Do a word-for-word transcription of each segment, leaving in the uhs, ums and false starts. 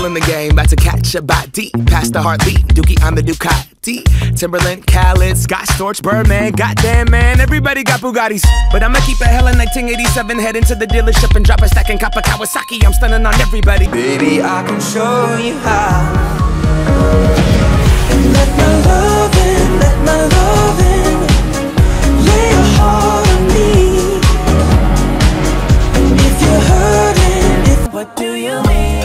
still in the game, about to catch a body. Past the heartbeat, Dookie on the Ducati. Timberland, Khaled, Scott Storch, Birdman. Goddamn man, everybody got Bugattis. But I'ma keep it hell in nineteen eighty-seven. Head into the dealership and drop a stack in Kappa Kawasaki. I'm stunning on everybody. Baby, I can show you how. And let my love in, let my love in. Lay your heart on me. If you're hurting, if what do you mean?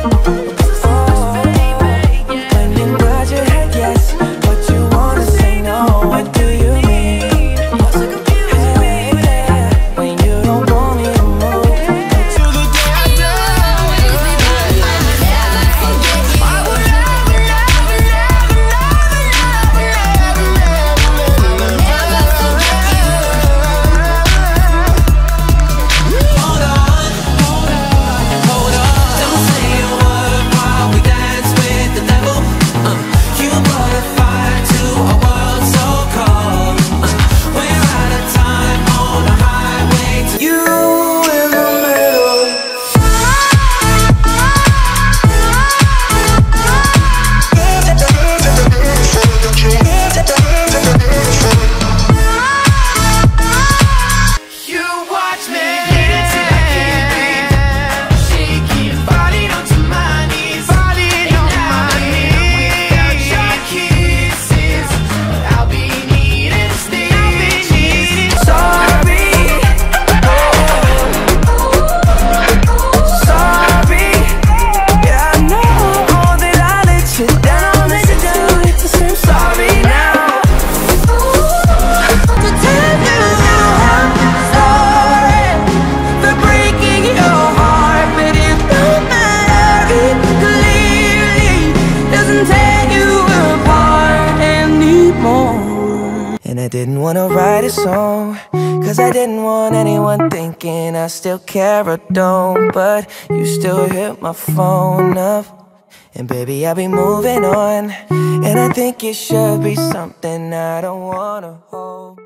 I didn't wanna write a song, cause I didn't want anyone thinking I still care or don't. But you still hit my phone up, and baby, I'll be moving on. And I think it should be something I don't wanna hold.